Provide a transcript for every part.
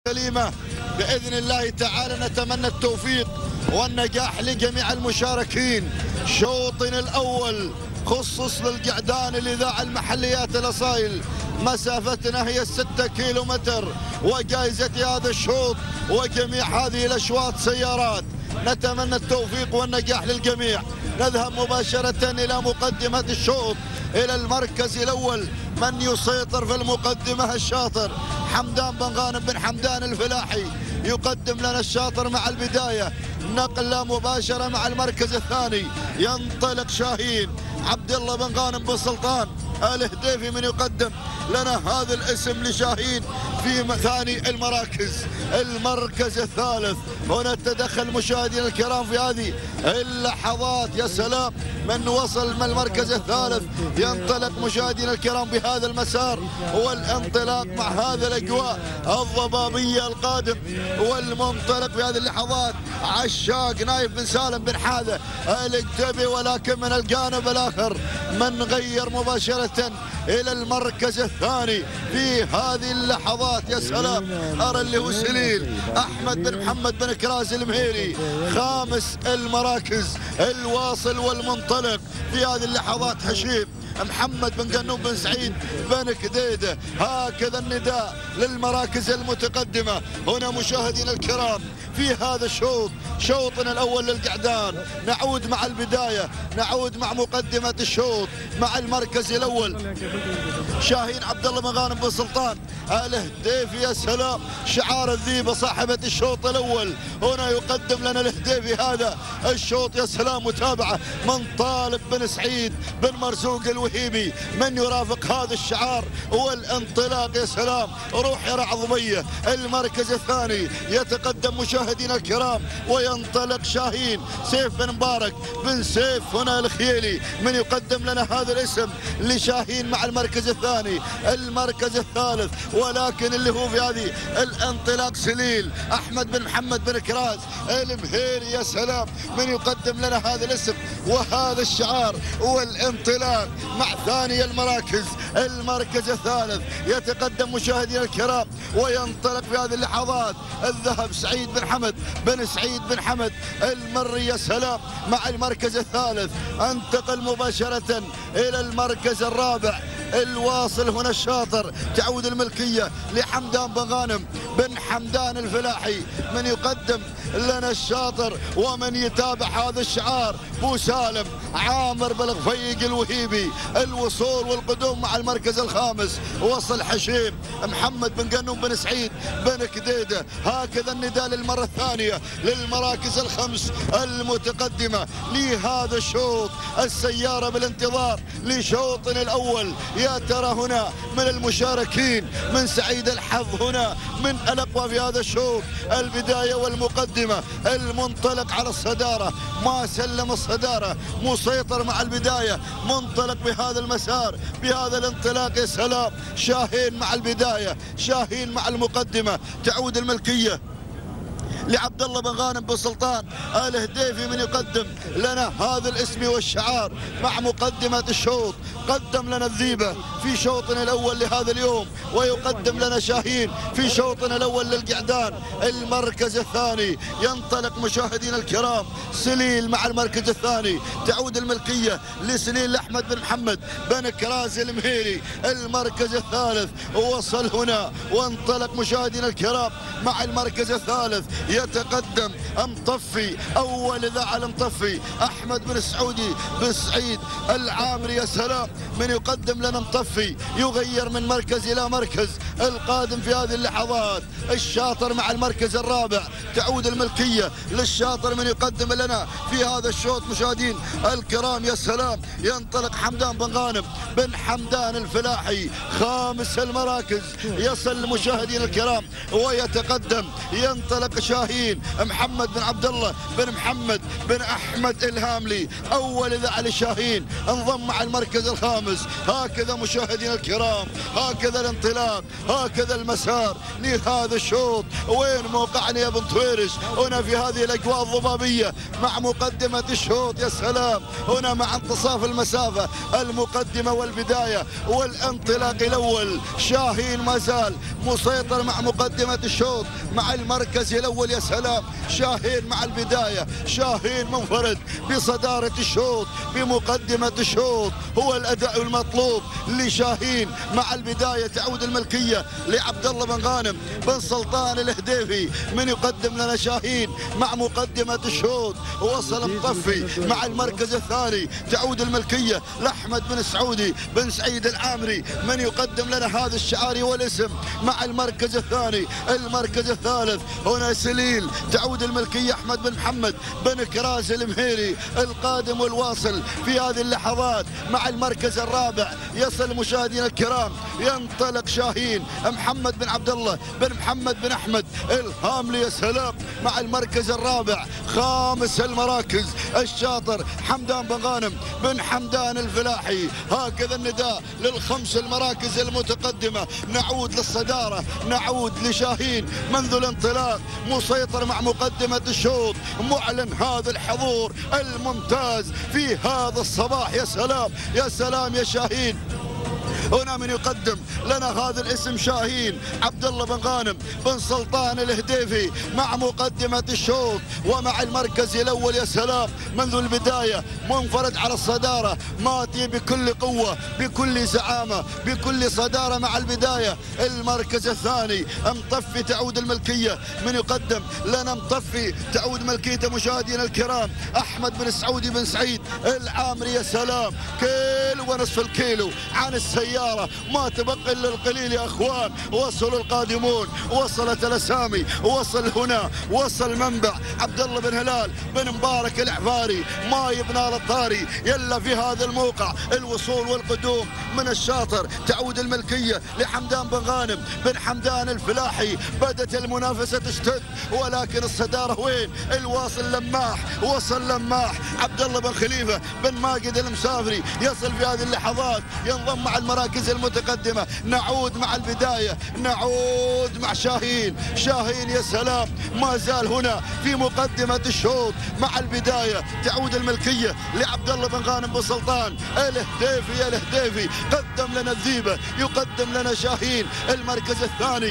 سليمة بإذن الله تعالى. نتمنى التوفيق والنجاح لجميع المشاركين. شوطنا الأول خصص للقعدان الإذاعة المحليات الأصايل، مسافتنا هي 6 كيلومتر، وجائزة هذا الشوط وجميع هذه الأشواط سيارات. نتمنى التوفيق والنجاح للجميع. نذهب مباشرة إلى مقدمة الشوط، إلى المركز الأول. من يسيطر في المقدمة الشاطر حمدان بن غانم بن حمدان الفلاحي، يقدم لنا الشاطر مع البداية. نقلة مباشرة مع المركز الثاني، ينطلق شاهين عبد الله بن غانم بن سلطان الهديفي من يقدم لنا هذا الاسم لشاهين في ثاني المراكز. المركز الثالث هنا تدخل مشاهدينا الكرام في هذه اللحظات. يا سلام من وصل من المركز الثالث. ينطلق مشاهدينا الكرام بهذا المسار والانطلاق مع هذا الاجواء الضبابيه القادم والمنطلق في هذه اللحظات. عشاق نايف بن سالم بن حاذة الكتبي، ولكن من الجانب الاخر من غير مباشره الى المركز الثاني في هذه اللحظات. يا سلام ارى اللي هو سليل احمد بن محمد بن كراز المهيري، خامس المراكز الواصل والمنطلق في هذه اللحظات. حشيم محمد بن قنوم بن سعيد بن كديده. هكذا النداء للمراكز المتقدمه هنا مشاهدينا الكرام في هذا الشوط، شوطنا الاول للقعدان. نعود مع البدايه، نعود مع مقدمه الشوط مع المركز الاول شاهين عبد الله بن غانم بن سلطان الهديفي. يا سلام شعار الذيبه صاحبه الشوط الاول هنا يقدم لنا الهديفي هذا الشوط. يا سلام متابعه من طالب بن سعيد بن مرزوق الوهيبي من يرافق هذا الشعار والانطلاق. يا سلام روح يا رعظميه. المركز الثاني يتقدم مشاهدينا الكرام وينطلق شاهين سيف بن مبارك بن سيف هنا الخيلي من يقدم لنا هذا الاسم لشاهين مع المركز الثاني. المركز الثالث ولكن اللي هو في هذه الانطلاق سليل احمد بن محمد بن كراز المهيري. يا سلام من يقدم لنا هذا الاسم وهذا الشعار والانطلاق مع ثاني المراكز. المركز الثالث يتقدم مشاهدينا الكرام وينطلق في هذه اللحظات الذهب سعيد بن حمد بن سعيد بن حمد المري. يا سلام مع المركز الثالث. انتقل مباشرة الى المركز الرابع الواصل هنا الشاطر. تعود الملكية لحمدان بن غانم بن حمدان الفلاحي من يقدم لنا الشاطر ومن يتابع هذا الشعار بو سالم عامر بالغفيق الوهيبي. الوصول والقدوم مع المركز الخامس وصل حشيم محمد بن قنوم بن سعيد بن كديده. هكذا النداء للمرة الثانية للمراكز الخمس المتقدمة لهذا الشوط. السيارة بالانتظار لشوطنا الأول. يا ترى هنا من المشاركين من سعيد الحظ هنا من الأقوى في هذا الشوط. البداية والمقدمة، المنطلق على الصدارة، ما سلم الصدارة، مسيطر مع البداية، منطلق بهذا المسار بهذا الانطلاق. يا سلام شاهين مع البداية، شاهين مع المقدمة. تعود الملكية لعبد الله بن غانم بن سلطان الهديفي من يقدم لنا هذا الاسم والشعار مع مقدمة الشوط. قدم لنا الذيبة في شوطنا الأول لهذا اليوم، ويقدم لنا شاهين في شوطنا الأول للقعدان. المركز الثاني ينطلق مشاهدينا الكرام سليل مع المركز الثاني. تعود الملكية لسليل أحمد بن محمد بن كراز المهيري. المركز الثالث وصل هنا وانطلق مشاهدينا الكرام مع المركز الثالث. يتقدم مطفي أول إذاعة المطفي أحمد بن سعودي بن سعيد العامري. يا سلام من يقدم لنا مطفي يغير من مركز إلى مركز. القادم في هذه اللحظات الشاطر مع المركز الرابع. تعود الملكية للشاطر من يقدم لنا في هذا الشوط مشاهدين الكرام. يا سلام ينطلق حمدان بن غانم بن حمدان الفلاحي خامس المراكز. يصل مشاهدين الكرام ويتقدم ينطلق شاهين شاهين محمد بن عبد الله بن محمد بن أحمد الهاملي. أول إذاعة لشاهين انضم مع المركز الخامس. هكذا مشاهدينا الكرام، هكذا الانطلاق، هكذا المسار لهذا الشوط. وين موقعنا يا بن طويرش؟ هنا في هذه الأجواء الضبابية مع مقدمة الشوط. يا سلام، هنا مع انتصاف المسافة، المقدمة والبداية والانطلاق الأول. شاهين ما زال مسيطر مع مقدمة الشوط مع المركز الأول. يا سلام، شاهين مع البداية، شاهين منفرد بصدارة الشوط بمقدمة الشوط. هو الأداء المطلوب لشاهين مع البداية. تعود الملكية لعبد الله بن غانم بن سلطان الهديفي. من يقدم لنا شاهين مع مقدمة الشوط، وصل مطفي مع المركز الثاني. تعود الملكية لأحمد بن سعودي بن سعيد العامري. من يقدم لنا هذا الشعاري والاسم مع المركز الثاني. المركز الثالث هنا سليل. تعود الملكية أحمد بن محمد بن كراز المهيري القادم والواصل في هذه اللحظات مع المركز الرابع. يصل مشاهدينا الكرام، ينطلق شاهين محمد بن عبد الله بن محمد بن أحمد الهاملي. يا سلام، مع المركز الرابع. خامس المراكز الشاطر حمدان بن غانم بن حمدان الفلاحي. هكذا النداء للخمس المراكز المتقدمة. نعود للصدارة، نعود لشاهين منذ الانطلاق مسيطر مع مقدمة الشوط. معلن هذا الحضور الممتاز في هذا الصباح. يا سلام، يا سلام يا شاهين. هنا من يقدم لنا هذا الاسم شاهين عبد الله بن غانم بن سلطان الهديفي مع مقدمة الشوط ومع المركز الأول. يا سلام، منذ البداية منفرد على الصدارة، ماتي بكل قوة بكل زعامة بكل صدارة مع البداية. المركز الثاني مطفي. تعود الملكية من يقدم لنا مطفي. تعود ملكيته مشاهدينا الكرام أحمد بن سعودي بن سعيد العامري. يا سلام، كيلو ونصف الكيلو عن السيارة، ما تبقى الا القليل يا اخوان. وصلوا القادمون، وصلت الاسامي، وصل هنا، وصل منبع عبد الله بن هلال بن مبارك العفاري. ما يبنى الطاري يلا في هذا الموقع. الوصول والقدوم من الشاطر. تعود الملكيه لحمدان بن غانم بن حمدان الفلاحي. بدت المنافسه تشتد، ولكن الصداره وين؟ الواصل لماح، وصل لماح عبد الله بن خليفه بن ماجد المسافري. يصل في هذه اللحظات، ينضم مع المراكز المتقدمة. نعود مع البداية، نعود مع شاهين. شاهين يا سلام، ما زال هنا في مقدمة الشوط مع البداية. تعود الملكية لعبد الله بن غانم بن سلطان الهديفي. يا الهديفي قدم لنا الذيبة، يقدم لنا شاهين المركز الثاني.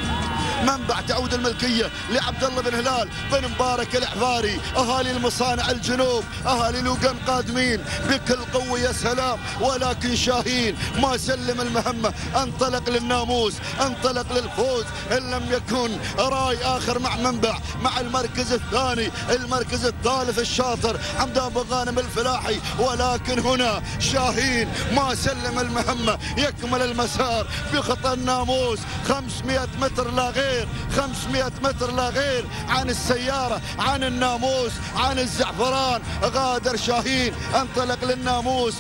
منبع. تعود الملكية لعبد الله بن هلال بن مبارك العفاري. أهالي المصانع الجنوب، أهالي لوقان قادمين بكل قوة. يا سلام، ولكن شاهين ما سلم المهمة. انطلق للناموس، انطلق للفوز إن لم يكن راي آخر مع منبع مع المركز الثاني. المركز الثالث الشاطر حمدان بن غانم الفلاحي. ولكن هنا شاهين ما سلم المهمة. يكمل المسار بخطى الناموس. 500 متر لا غير، 500 متر لا غير عن السيارة، عن الناموس، عن الزعفران. غادر شاهين، انطلق للناموس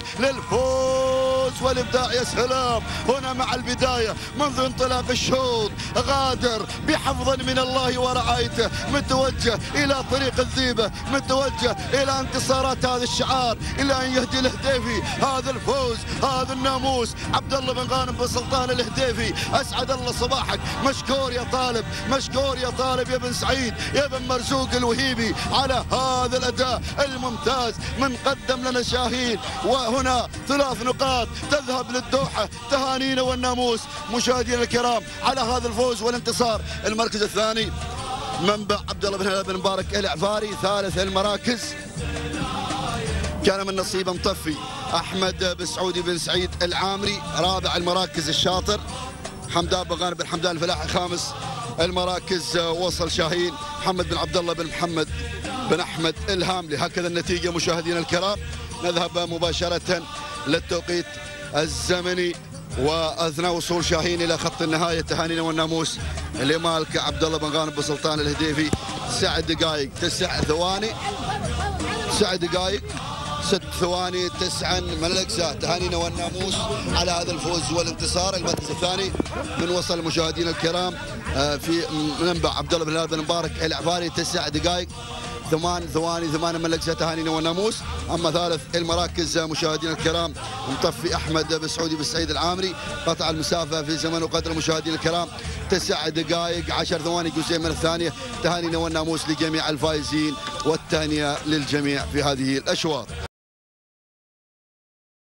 للفوز والإبداع. يا سلام، هنا مع البداية منذ انطلاق الشوط غادر بحفظ من الله ورعايته، متوجه إلى طريق الذيبة، متوجه إلى انتصارات هذا الشعار، إلى أن يهدي الهديفي هذا الفوز، هذا الناموس. عبد الله بن غانم بن سلطان الهديفي، أسعد الله صباحك. مشكور يا طالب، مشكور يا طالب يا بن سعيد، يا بن مرزوق الوهيبي على هذا الأداء الممتاز. من قدم لنا شاهين، وهنا 3 نقاط تذهب للدوحة. تهانينا والناموس مشاهدينا الكرام على هذا الفوز والانتصار. المركز الثاني منبع عبد الله بن هلال بن مبارك العفاري. ثالث المراكز كان من نصيبه مطفي أحمد بن سعودي بن سعيد العامري. رابع المراكز الشاطر حمدان بن غانم بن حمدان الفلاحي. خامس المراكز وصل شاهين محمد بن عبد الله بن محمد بن أحمد الهاملي. هكذا النتيجة مشاهدينا الكرام. نذهب مباشرة للتوقيت الزمني، واثناء وصول شاهين الى خط النهايه تهانينا والناموس لمالك عبد الله بن غانم بن سلطان الهديفي. 9 دقائق 9 ثواني، 9 دقائق 6 ثواني 9 من الأجزاء. تهانينا والناموس على هذا الفوز والانتصار. المركز الثاني من وصل المشاهدين الكرام في منبع عبد الله بن هلال بن مبارك العفاري 9 دقائق 8 ثواني 8 من الأجزاء. تهانينا والناموس. أما ثالث المراكز مشاهدينا الكرام مطفي أحمد بن سعودي بن سعيد العامري، قطع المسافة في زمن وقدر المشاهدين الكرام 9 دقائق 10 ثواني جزئين من الثانية. تهانينا والناموس لجميع الفائزين والتهنئة للجميع في هذه الأشواط.